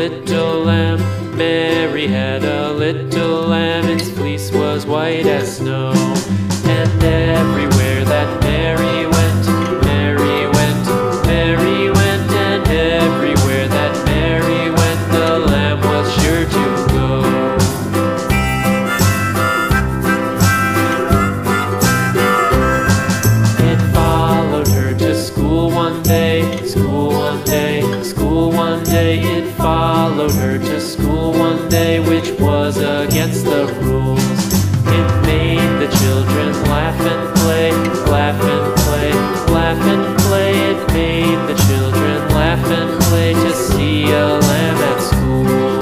little lamb. Mary had a little lamb, its fleece was white as snow. And everywhere that Mary went, Mary went, Mary went, and everywhere that Mary went, the lamb was sure to go. It followed her to school one day, school one day, school one day. It followed her to school one day, which was against the rules. It made the children laugh and play, laugh and play, laugh and play. It made the children laugh and play to see a lamb at school.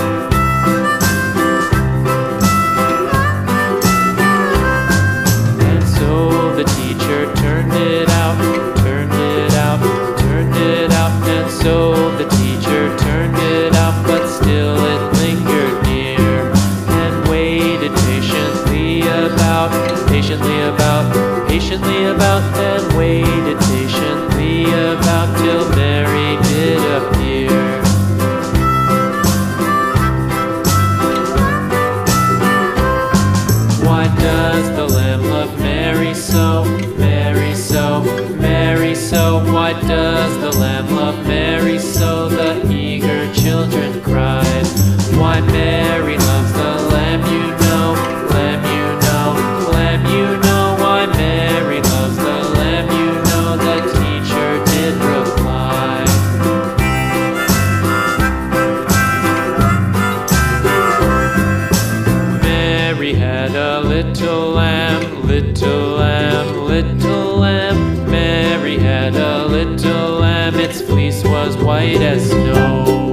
And so the teacher turned it out, turned it out, turned it out. And so the teacher turned it out, but still it lingered near and waited patiently about, patiently about, and waited patiently about till Mary did appear. Why does the lamb love Mary so, Mary so, Mary so? Why does the lamb love Mary so? The eager children cried. Why Mary loves the lamb, you know, lamb, you know, lamb, you know. Why Mary loves the lamb, you know, the teacher did reply. Mary had a little lamb, little lamb, little lamb. Mary had a little lamb, its fleece was white as snow.